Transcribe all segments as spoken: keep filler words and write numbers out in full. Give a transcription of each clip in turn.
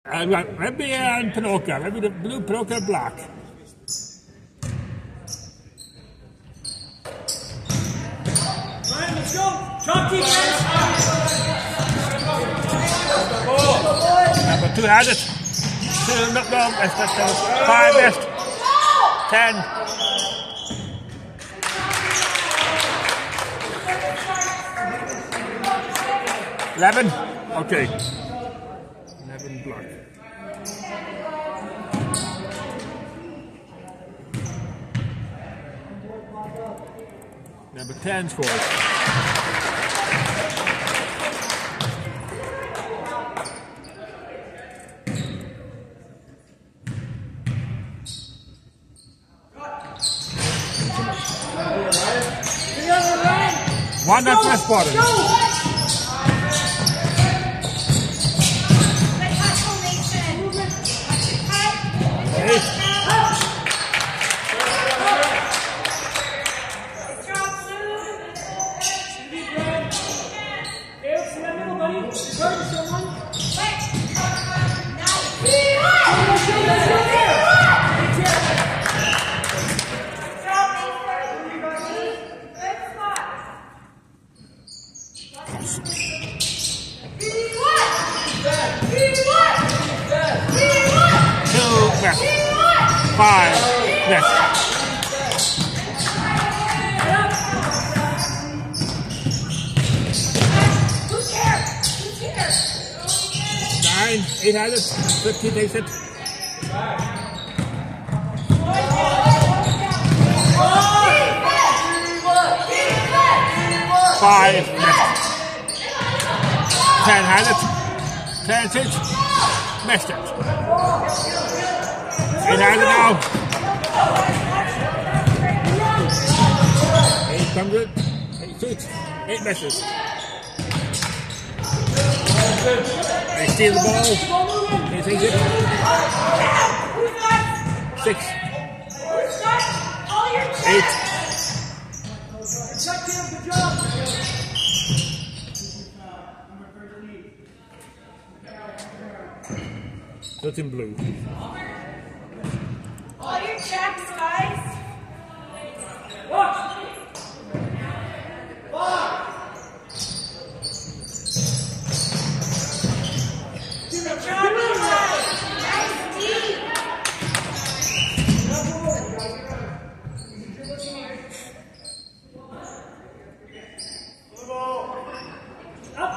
I've got Rebbe and Pinoca. Rebbe the blue, Pinoca black. Ryan, let's go. Drop defense. Number two has it. Two, no, no, that's, that's, that's five missed. Ten. Eleven. Okay. Eleven block. Number ten scores. One at first bottom. Eight. Five. Yes. Nine. Eight has it. Fifteen takes it. Five. Missed. Ten has it. Ten six. Missed it. Eight has it now. Eight comes it. Eight shoots. Eight misses. They steal the ball. He takes it. Six. Eight. That's in blue. All your checks, guys. Watch. Five. Good job, Eli. Nice deep. Up.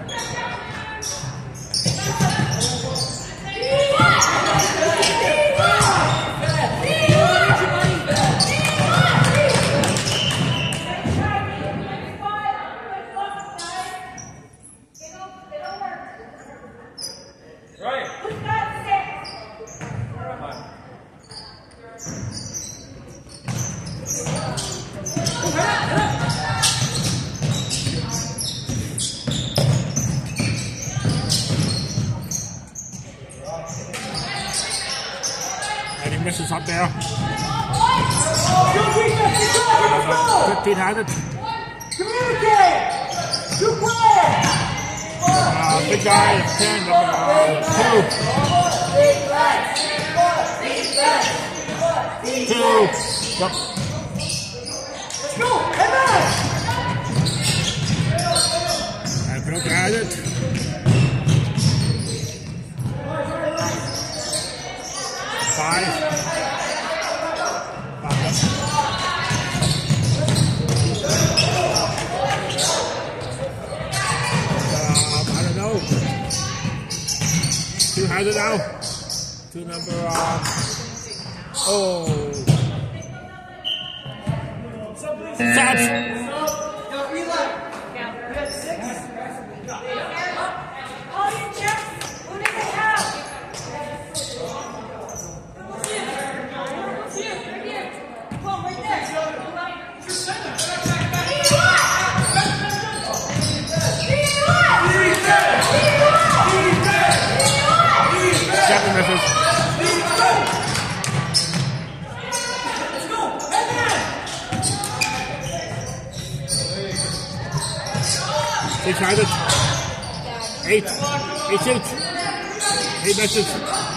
Any misses up there? Fifteen has it. Communicate. You play. Uh, big guy, ten, uh, two. Two. Yep. Let's go. Come on. And Pinoca has it. Five. Five. Um, I don't know. Two has it now. Two number, uh, oh. Touch. All your checks. Who does it have? Seven misses. Six has it. Eight. Eight shoots. He misses.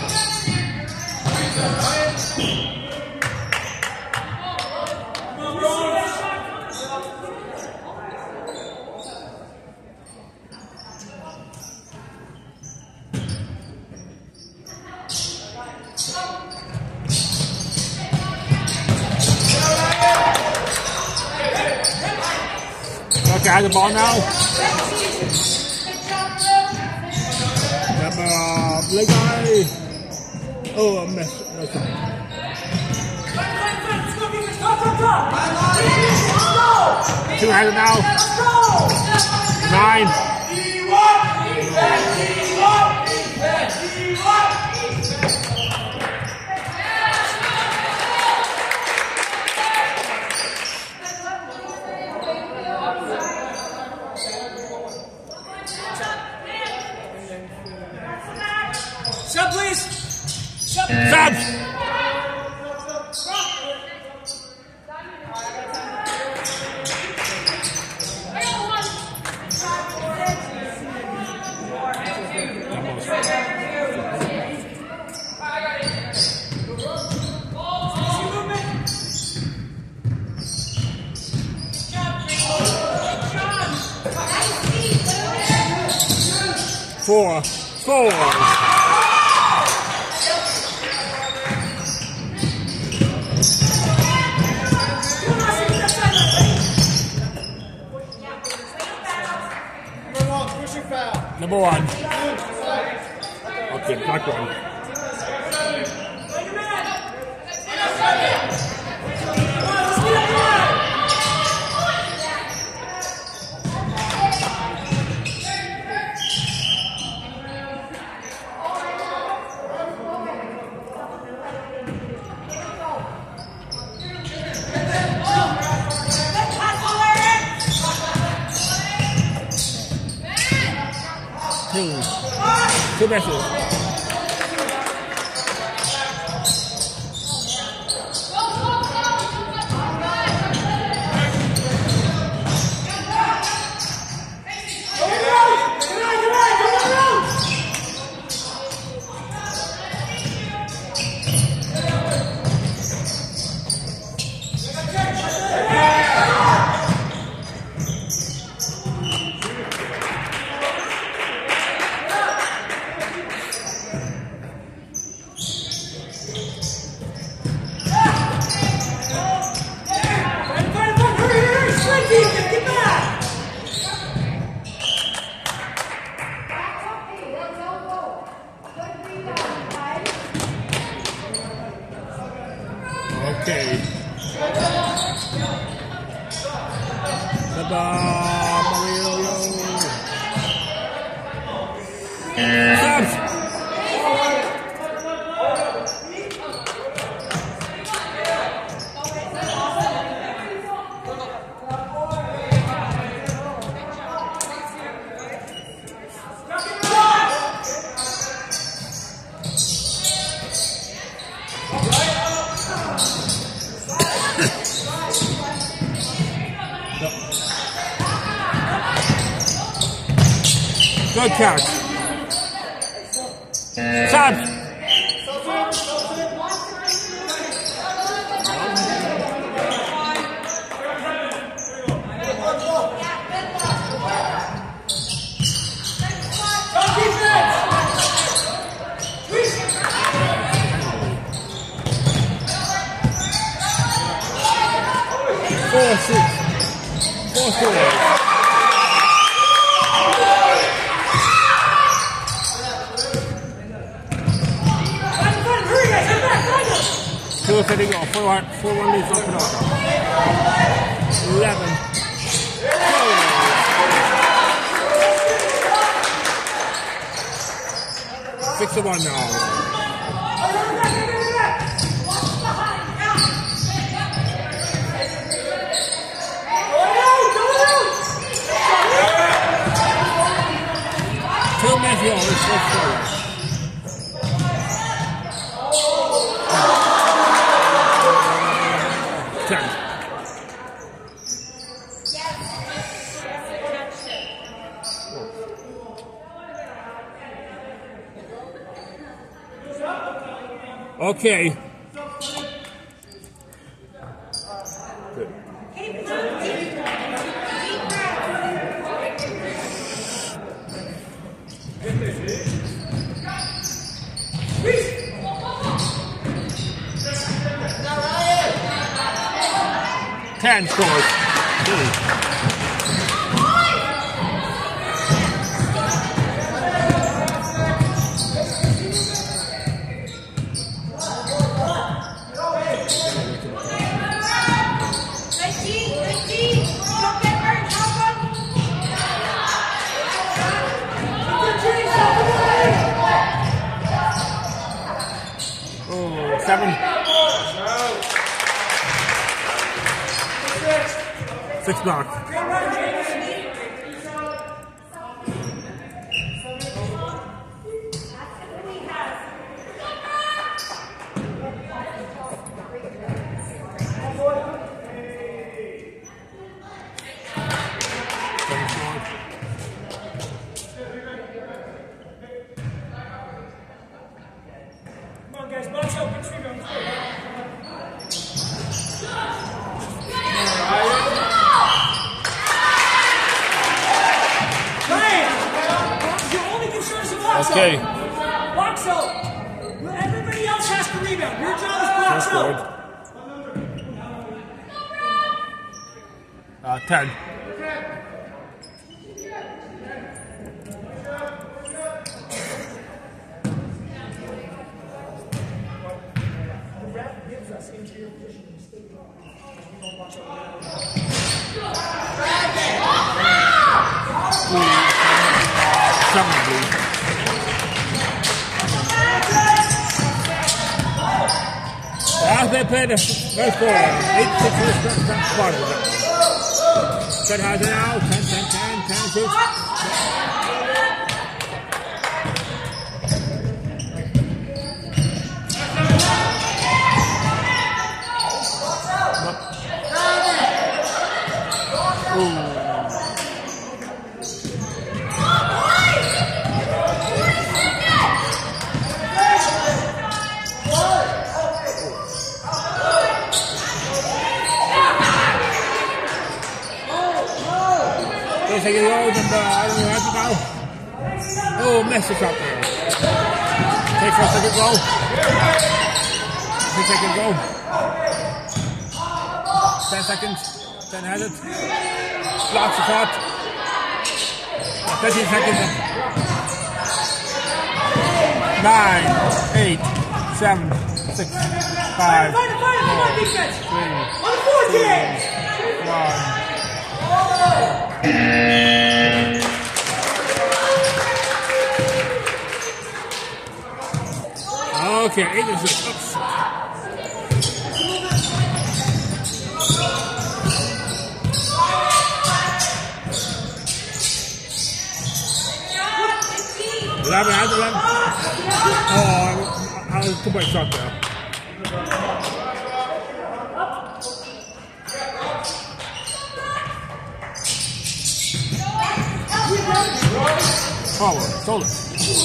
Okay, I have the ball now. Number uh, blue guy. Oh, I missed. That's it. Two handed now. Nine. Sub, please. Sub. Subs. Four. Four. Number one. Okay, black one. Two. Two misses. Okay. Ta-da, Mario. Subs. Good catch. Subs. Four six. Four four. Two setting off, four one, four one leads up and over. Eleven. Six to one now. Two minutes here, let's go forward. Ten. Okay. Good. Keep moving. Deep breath. Ten scores. Two. Oh, seven. Six block. Come on, guys, box open, three rounds. Okay. Box out. Everybody else has to rebound. Your job is box out. Uh, ten. The ref gives us interior position and stay wrong. We don't box out. Seven, please. As they play the first quarter, eight six first quarter. Ten has it now, ten, ten, ten, ten, six. Take it low, and uh, I don't know how to go. Oh, mess it up there. Take for a second go. Take a second go. Ten seconds. Ten has it. Blocks the shot. Thirteen seconds. Nine, eight, seven, six, five, four, three, two, one. Okay, eight is it. Oops. Eleven, I had eleven. Oh, I was too much shot there. Forward, stole it.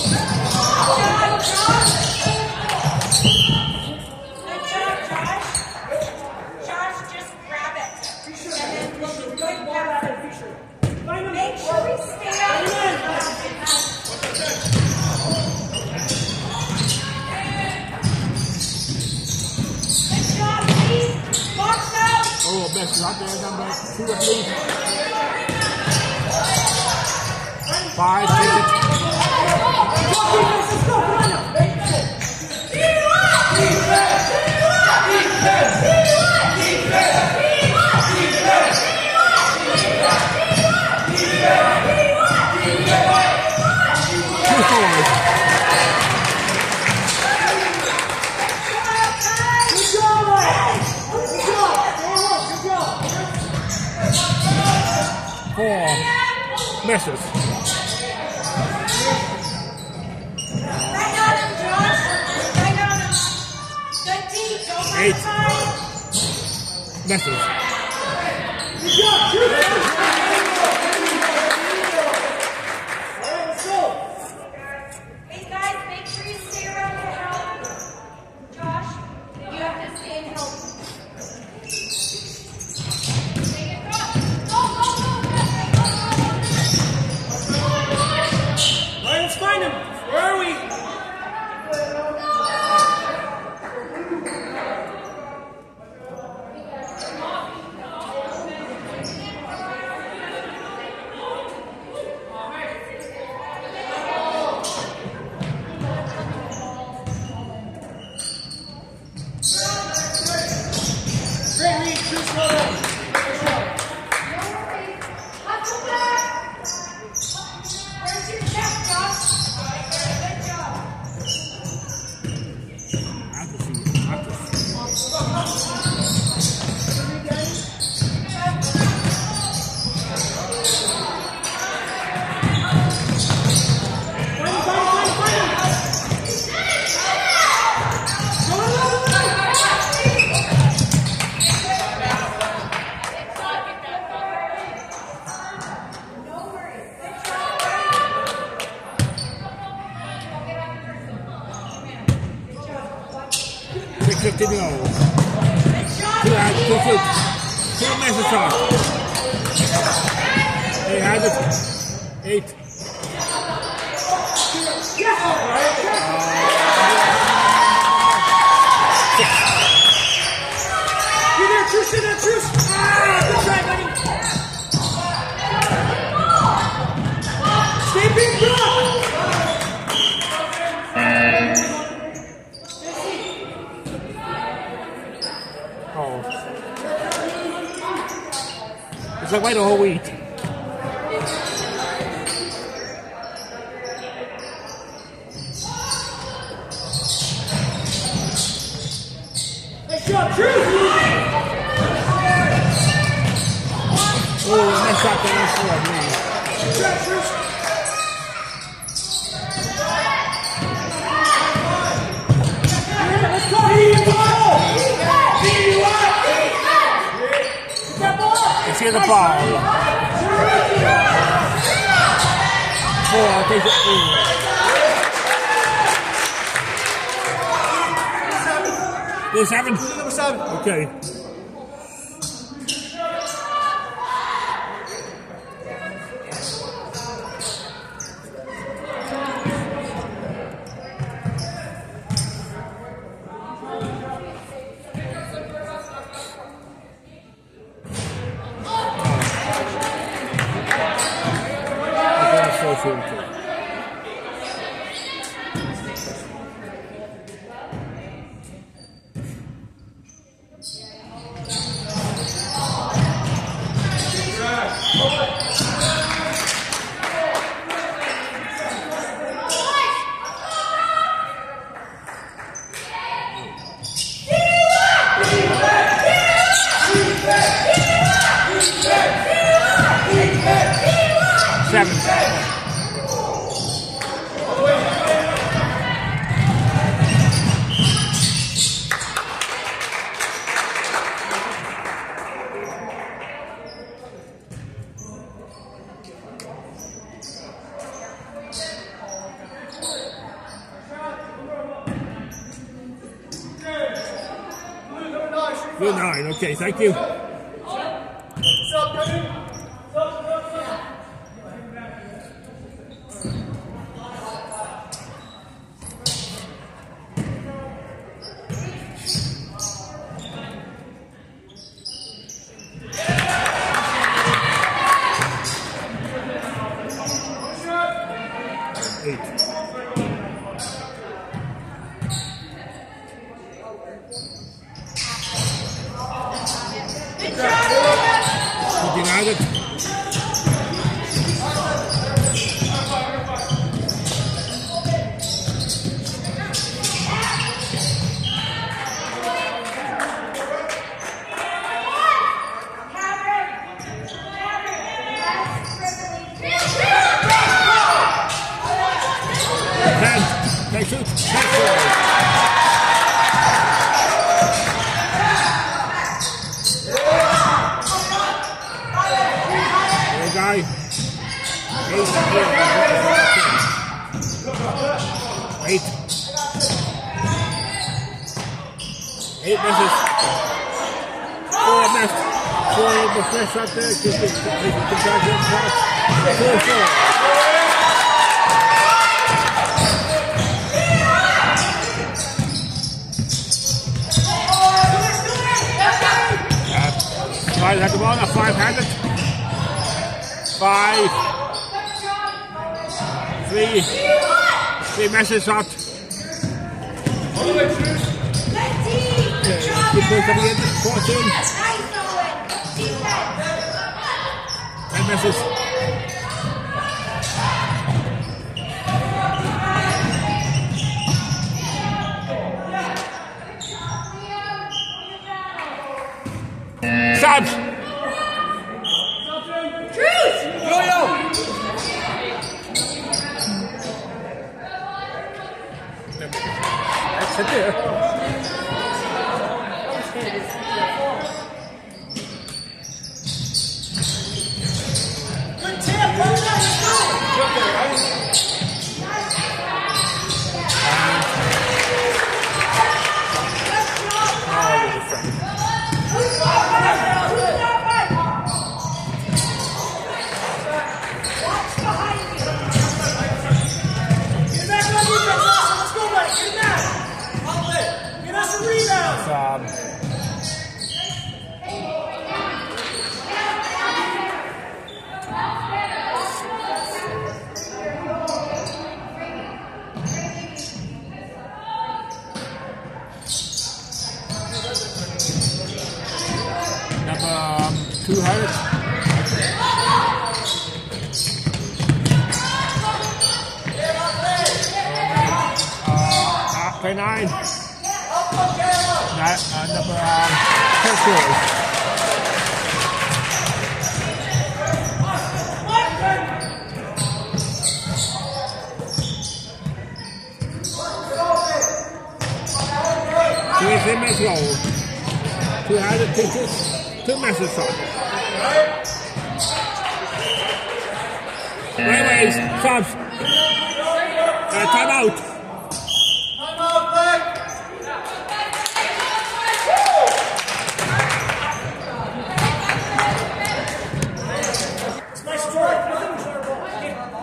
Make sure we stay out. Good job, please. Box out. Oh, best out there, number two at least. Five, six. Two scores. Good job, Ryan. Good job. Good job. Four. Misses. Right on him, Josh. Right on him. Good deep. Don't let Eight. him fight. Misses. Good job. Two misses. Hey, guys, make sure you stay around to help. Josh. fifteen to go. Two hands, two shoots. Two misses shot. He has it. Eight. You're there, Truce, you're there, Truce. Ah, good try, buddy. Stay big, bro. Oh. It's like white the whole week. Nice job, Truce. Oh, nice shot there, nice score, man. Good try, Truce. Let's go, he you ball. He you up. Get that ball. Let's see the ball. Four, takes it. Ooh. Seven? Number seven. Okay. Seven. Good nine. Okay, thank you. What's up, Kevin? Denied it. Ten. They shoot. Ten. Guy. Eight. Eight. Eight misses. Four missed. Four in the first shot there. Just to congratulate shots. Four, four. Five had the ball. Now five had it. Five, three, three misses shot. Good play coming in, fourteen. Ten misses. Subs. That's it there. Good tip, well done, let's go. It's um. Number um, two hundred. Uh, twenty-nine. That, uh, number um, ten. Three minutes roll. Two hundred pitches, two matches shot. Anyways, subs. Uh, time out. Time out, Mike. It's my story. Nothing was our ball.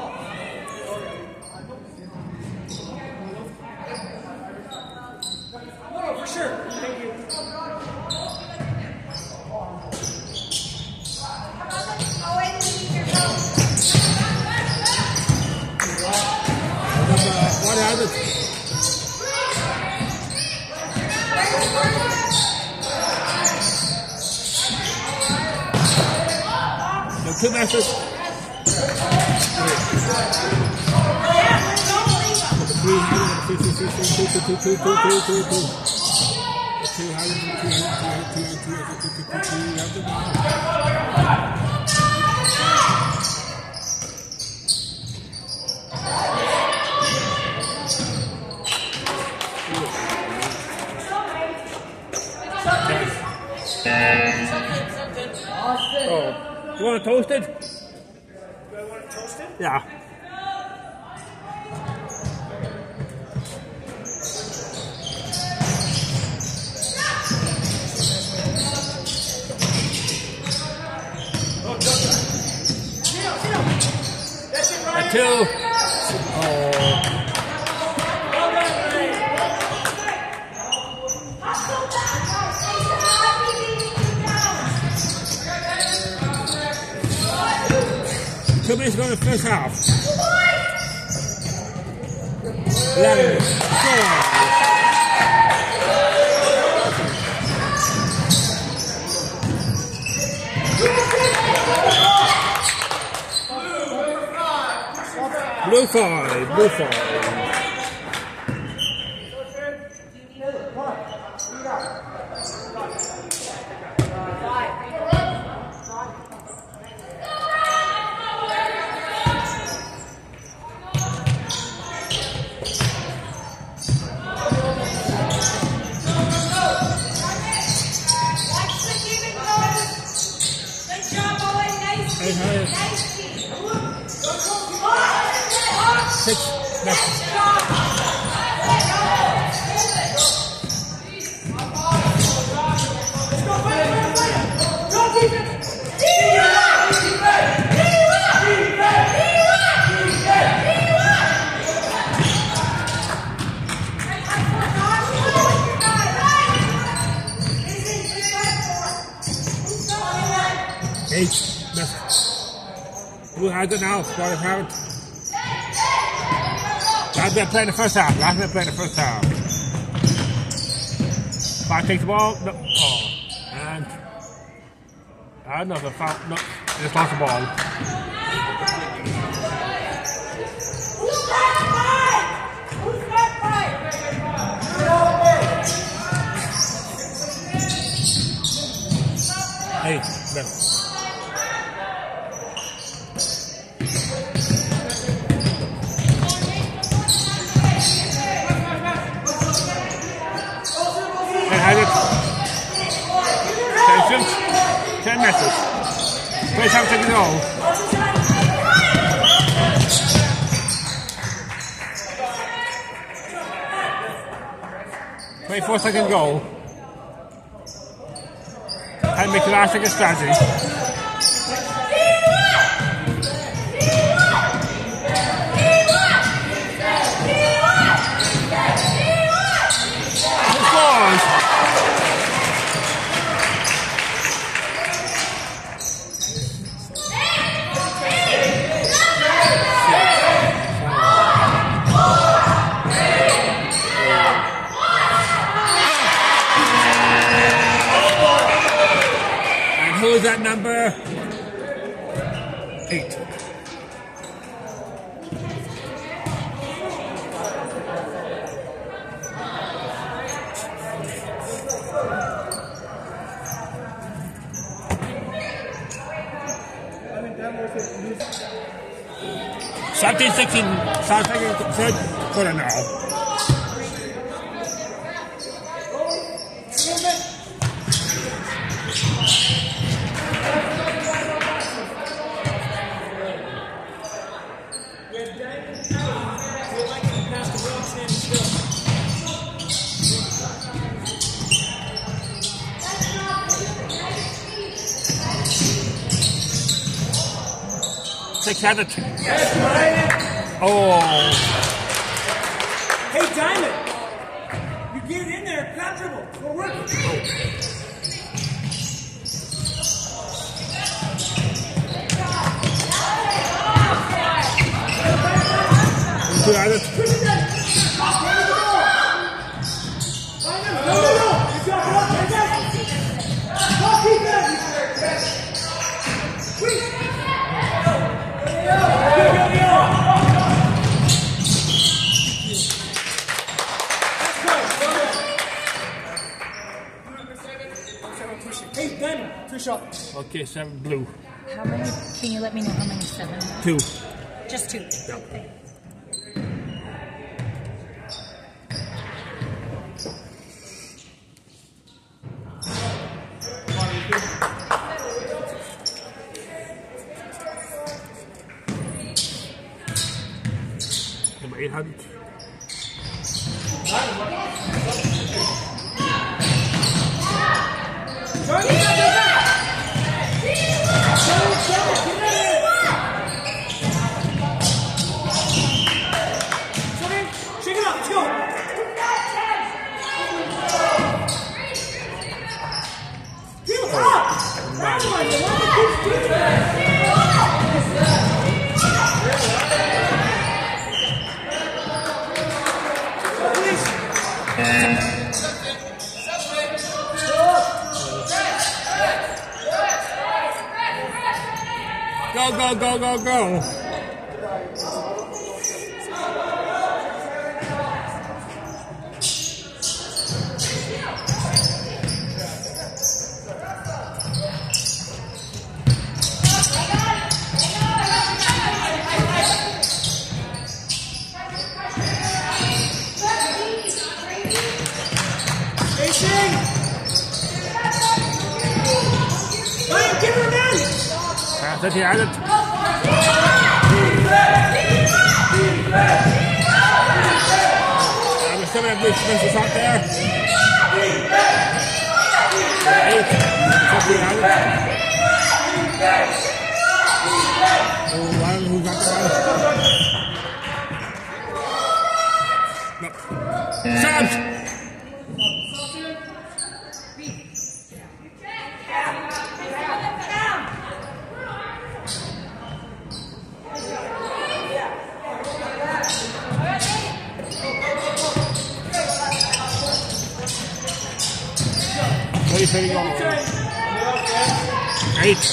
No, no, for sure. Thank you. What happened? The two matches. Three hundred fifty, two, two, two, two, two, two, two, two. Two hundred, two hundred, two hundred, two hundred, two hundred. Oh, you want it toasted? Do I want it toasted? Yeah. That's it, Ryan. Two. Oh. Two minutes going to the first half. Eleven. Four. Blue five. Blue five. Eight hundred. Six. Next. Eight. Next. Blue has it now. Squad have it. Last man playing the first half. Last man playing the first half. Five takes the ball. No. Oh. And I don't know if the foul. No. They just lost the ball. Who's that fight? Who's that fight? Hey, left. Attention, ten meters. Play something to go. twenty-four second goal. And make the last second strategy. Who scores? at number eight. seventeen sixteen, South Africa third quarter now. Six hundred. Oh. Hey, Diamond. You get it in there. Crowd dribble. We're working. Two hundred. Hey, Diamond. Three shots. Okay, seven blue. How many? Can you let me know how many seven? Two. Just two. Yeah. Number eight hundred. Shake it up. Let's go. Feel it up. That one. You want to keep doing that. Go, go, go, go, go. ثلاثة عدد. I'm still going to do Spencer's out there. Eight. ثلاثة عدد. Oh, I don't know who got that one. No. Seven. What are you saying? Eight.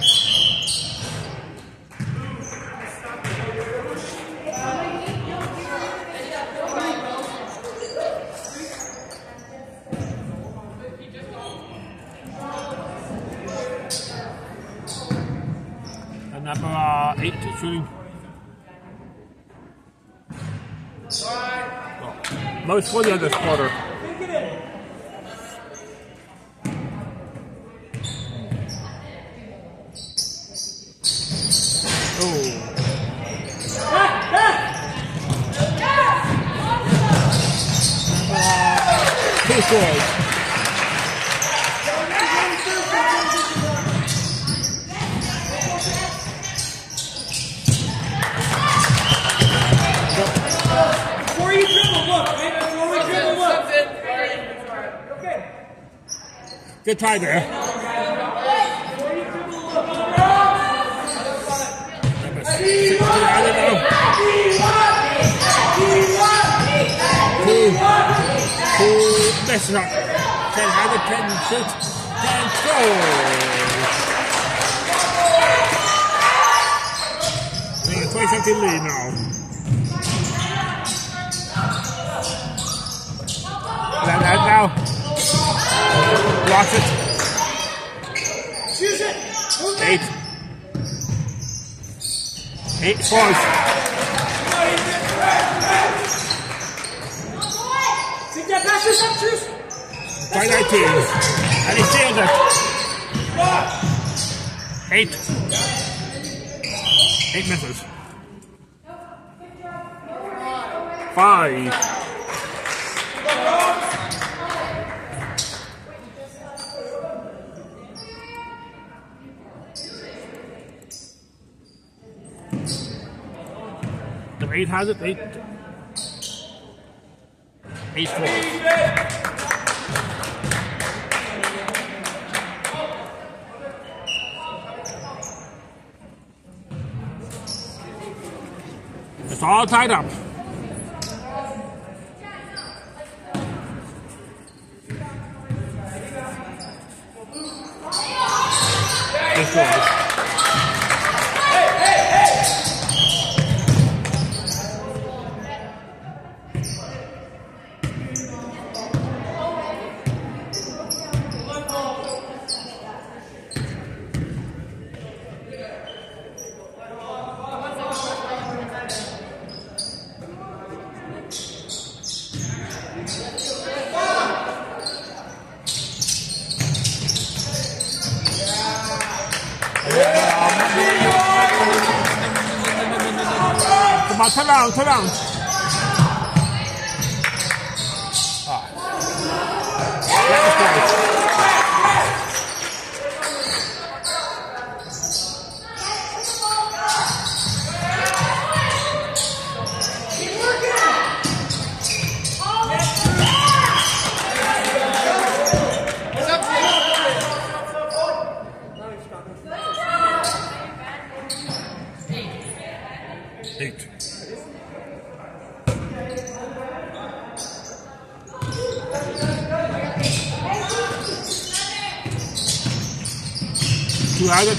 And number uh, eight shooting. Oh. Most forty on this quarter. Two scores. Before you dribble, look. Right? Before we dribble, look. Okay. Good try there. Before you dribble, look. Number six, I don't know. Two, two, best shot. ten, ten, shoot, ten, score. twenty something lead now. That, that now. Lost it. Choose it. Move it. Eight. Eight scores. Take that pass yourself, choose. twenty nineteen. And he steals it. Eight. Eight misses. Five. Number eight has it. Eight. Eight four. It's all tied up. This was. Come on, turn around, turn around. Ah. That was close. Eight. Two hundred.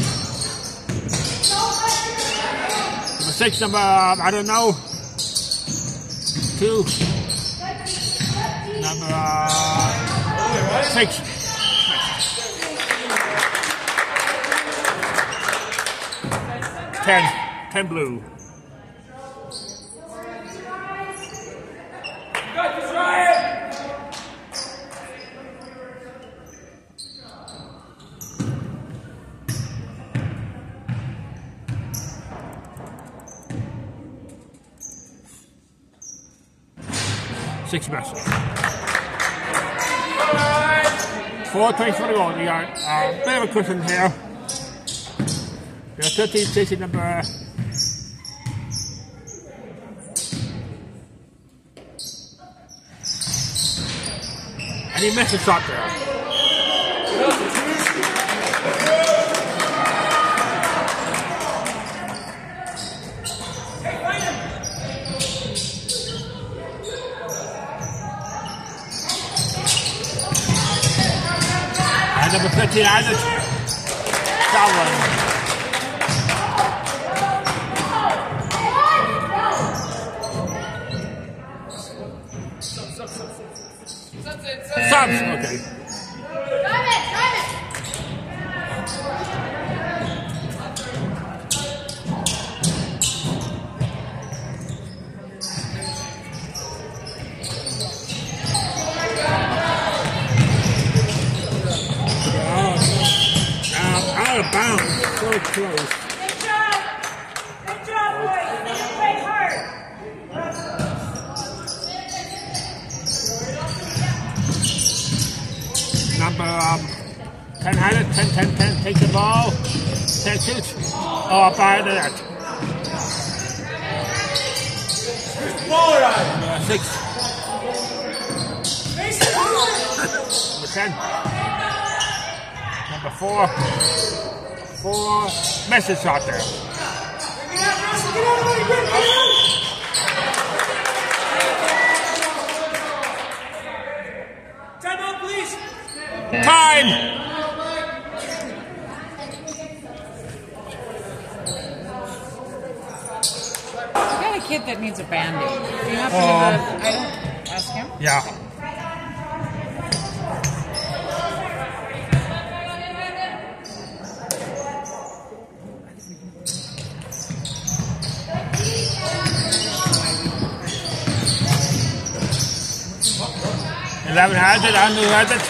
Number six, number, um, I don't know. Two. Number uh, six. Ten. Ten blue. Six misses. Four twenty for the goal. We got a bit of a cushion here. We got thirteen station number. And he missed a shot there. And number thirteen, Isaac Salwin. Subs, okay. Drive it, drive it. Out of bounds, so close. Good job. Good job, boys. You need to play hard. Number um, ten had it, ten, ten, ten, take the ball, ten shoots, oh, by the net. Number six. Number ten. Number four. Four. Message shot there. Get out, Russell. Get out of the way. Get out. Time out, please. Time! kid that needs a band-aid. Do you have to Um, give a, I don't, ask him? Yeah. Eleven has it, Andrew has it.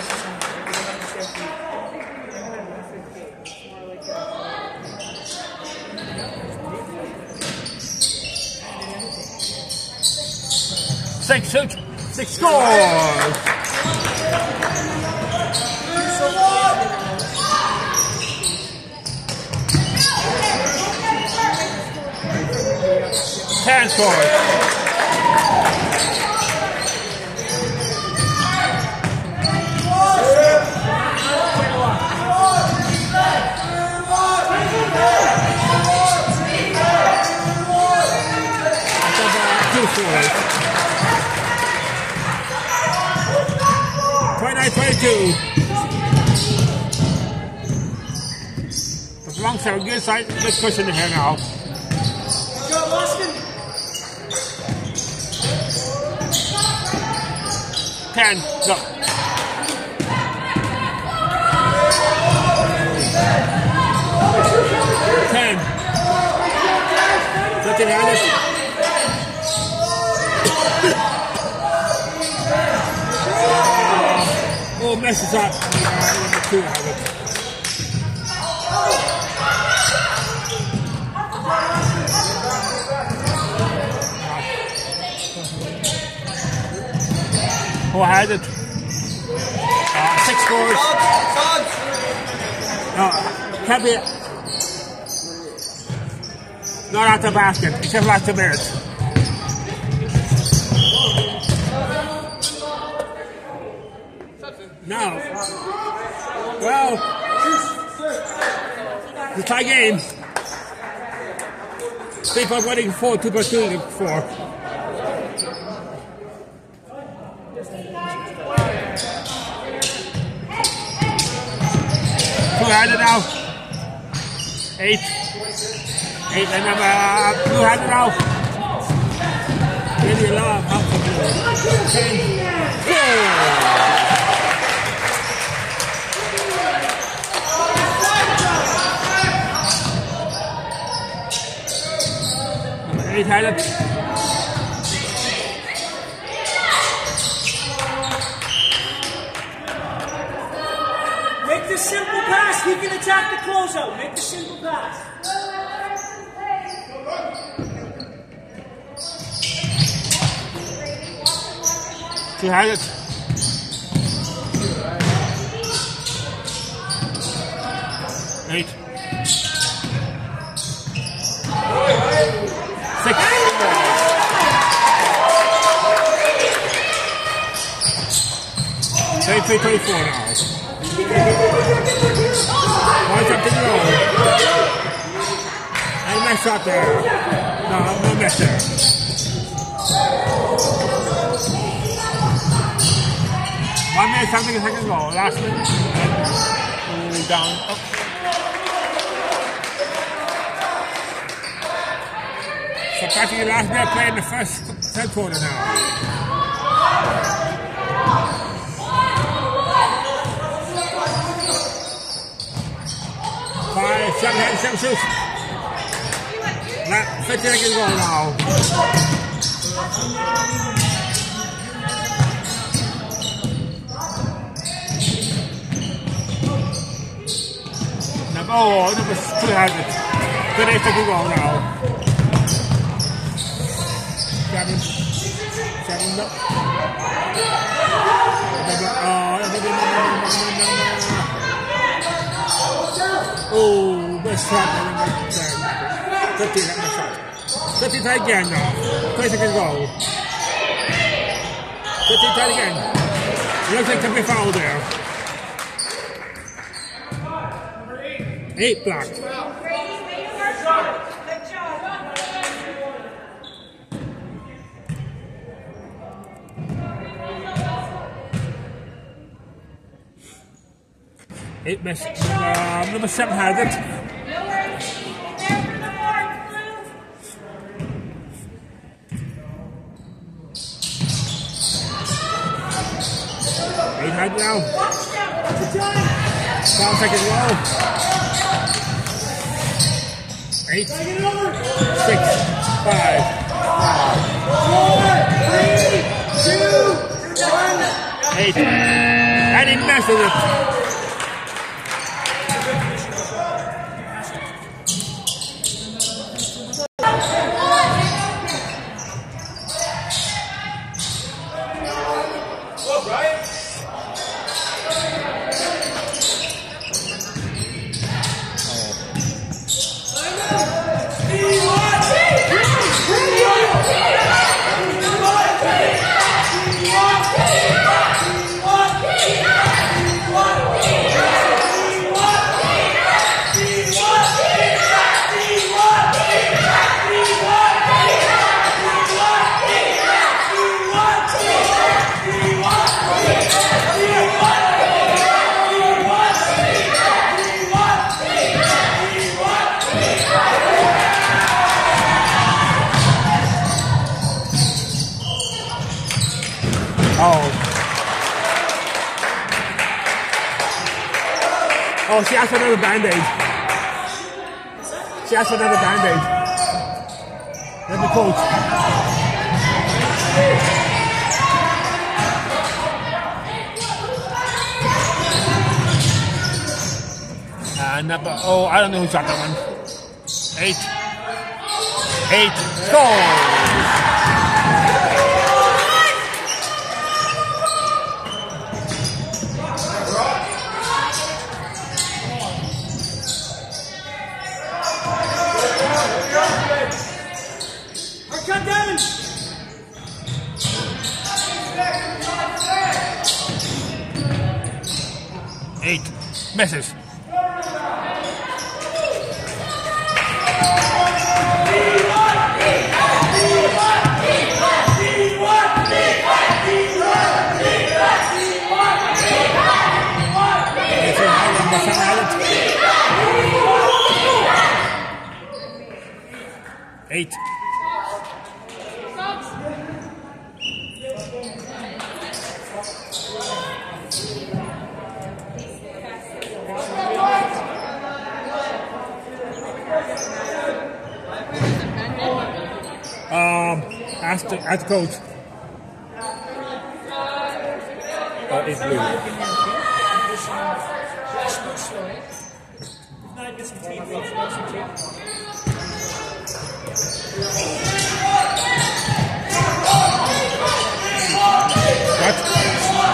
Six, six, six scores. Ten scores. twenty-nine twenty-two. The long side, good side, good cushion in here now. Go, Boston. ten, go. ten. Thirteen hundred. Oh, messes up. Uh, number two have it. Who had it? Uh, six scores. No, can't be it. Not out the basket. He just lost the minutes. No. Well, the tie game. Three for winning four, two for two, four. Two-handed now. Eight. Eight, and number uh, two-handed now. Really love how to do it. Ten. Four. Eight handed. Make the simple pass. He can attack the closeout. Make the simple pass. Two handed. Eight. Six. twenty-three twenty-four now. Points up to the roll. And a nice shot there. No, no miss there. One minute, something a second goal. Last minute. And down. Oh. So practically last minute play in the first third quarter now. Five, seven, eight, seven, six. Let fifty seconds go now. Number, oh, number two has it. thirty seconds go now. Seven. Seven, no. Number, uh, number, number, number, number, number. Oh, best shot by number ten. fifteen, that best shot. fifteen try again now. twenty seconds go. fifteen try again. It looks like to be fouled there. Eight blocked. Eight miss. Uh, number seven has it. Eight right now. Five seconds low. Eight. Six. Five. Four, three, two, one. Eight. And he messes it. Oh, she asked for another band-aid. She asked for another band-aid. Let me coach. And number, oh, I don't know who shot that one. Eight. Eight. Scores! Eight. Misses. Eight. Um, ask the, ask the coach. Oh, it's blue. What?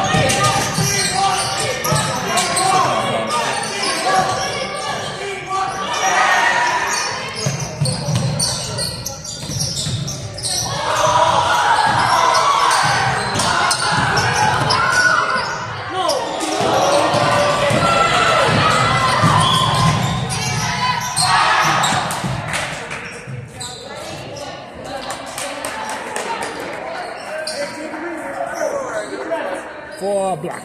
For black.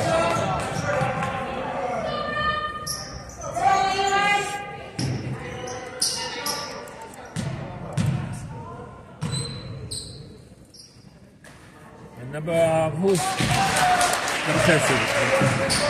And number uh, who's number ten?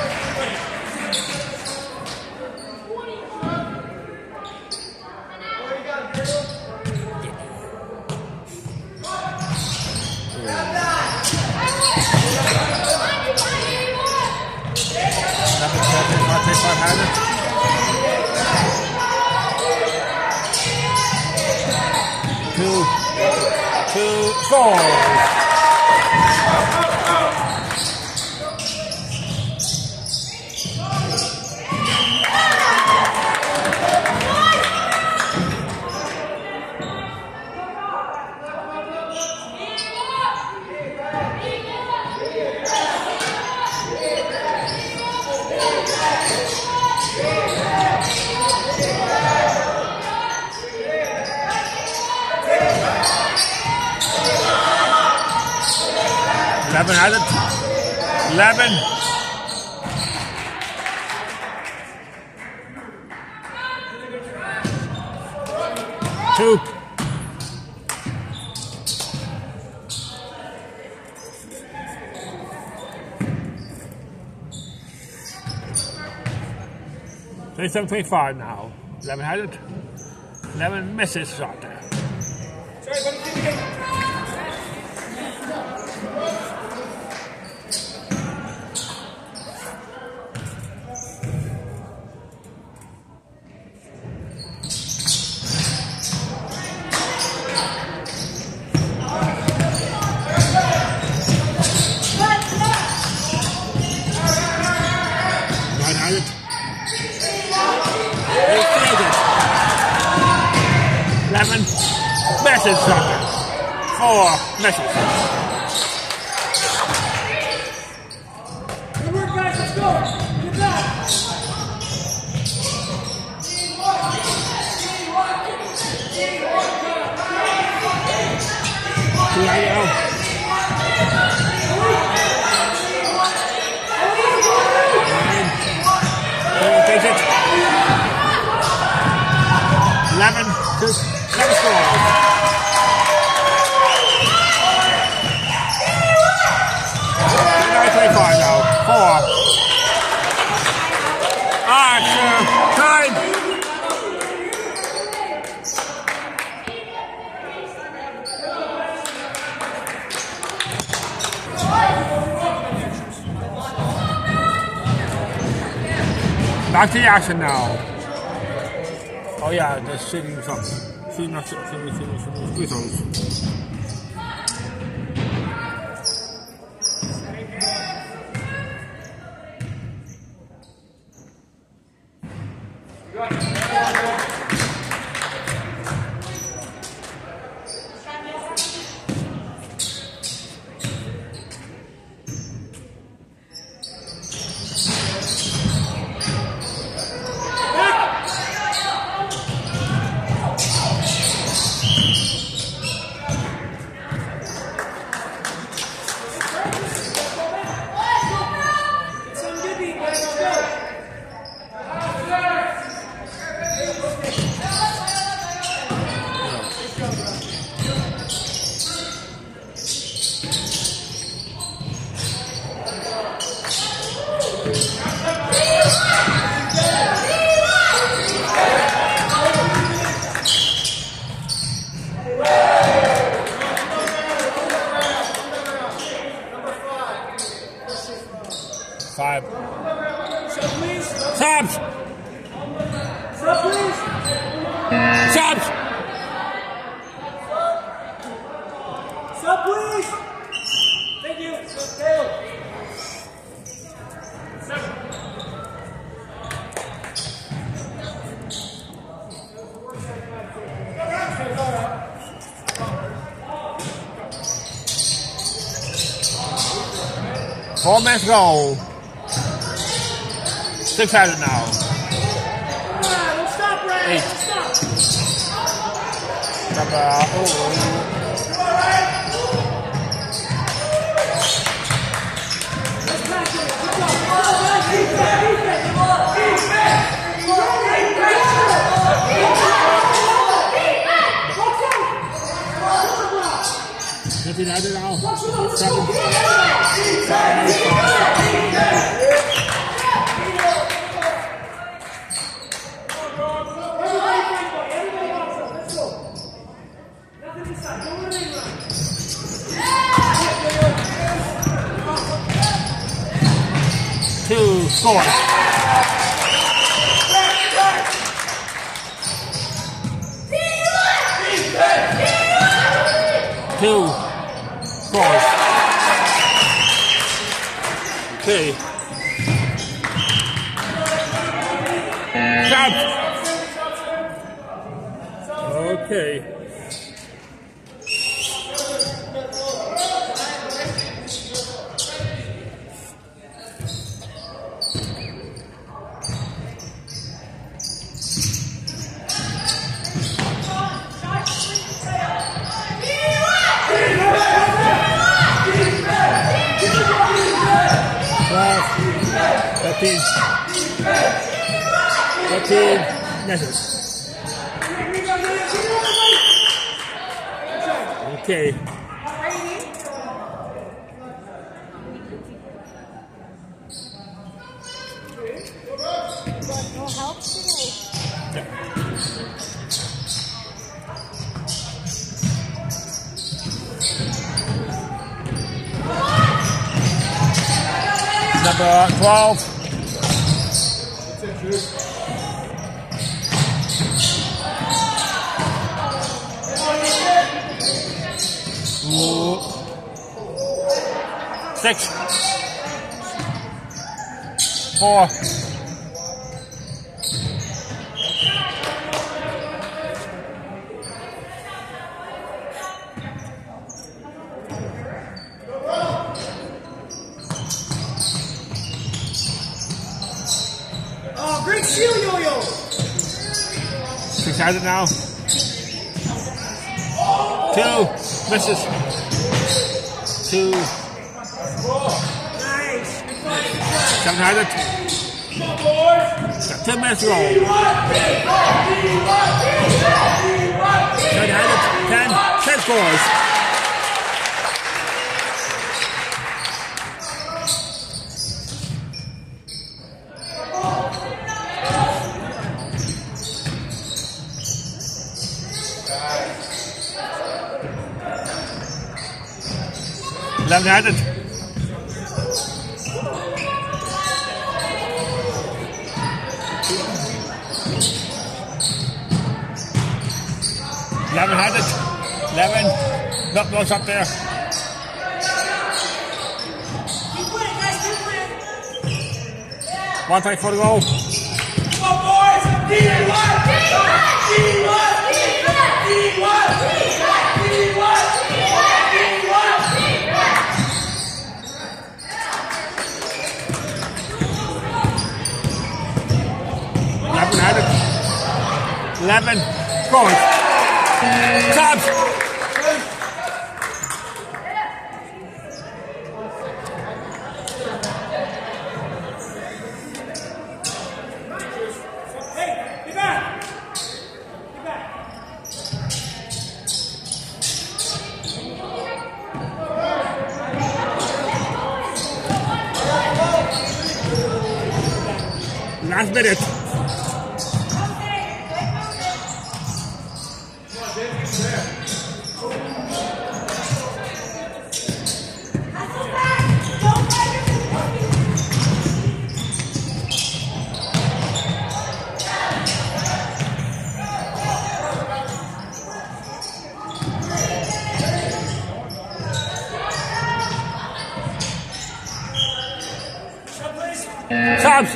Two, two, four. Eleven had it. Eleven. Two. twenty-seven twenty-five now. eleven had it. eleven misses shot there. Sorry, buddy, keep it. eleven misses shot. four misses. Good work, guys. Let's go. Get back. Two right now. Takes it. eleven to eleven scores. nine twenty-five now. Four. Alright, sir. Time. Back to the action now. Oh yeah, they're shooting something. Shooting, not shooting, shooting, shooting, shooting, shooting. Five. Sub, please. Subs! Sub, please. Subs! Sub, please. Thank you. Tail. Four minutes go. Six has it now. Don't stop, Brad. Eight. Stop. Number, oh. Fifteen has it now. Seven. Seven. Two scores. Two scores. Okay. Stop. Okay. thirteen. thirteen misses. Okay. Will help. Number twelve. Ooh. Six. Four. Oh, great seal, Yo-Yo! Six-handed now. Two. Misses. Two. Nice. Seven-handed. Got ten minutes to go. Seven-handed. Ten. Ten scores. Eleven-handed. Eleven-handed. Eleven. Not much up there. Keep winning, guys, keep winning. One take for the goal. Come on, boys! D one! D one! D one! Eleven-handed. Eleven. Scores. Subs. Hey, get back! Get back! Last minute. Subs.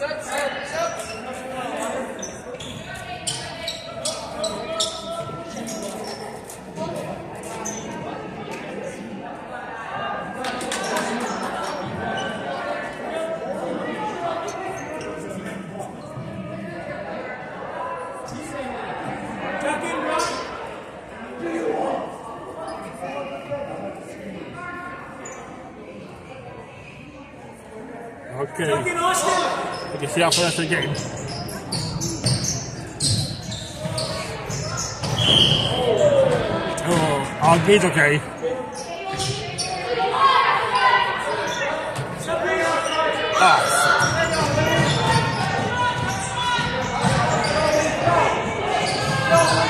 Tuck in, Ron. Okay. Tuck in, Austin. You can see how fast the game. Oh, our game's okay. Ah.